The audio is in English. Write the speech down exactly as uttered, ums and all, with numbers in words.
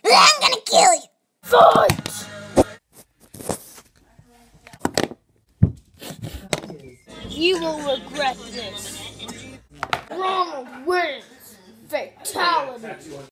I'm gonna kill you. Fight! You will regret this. Ronald wins. Fatality.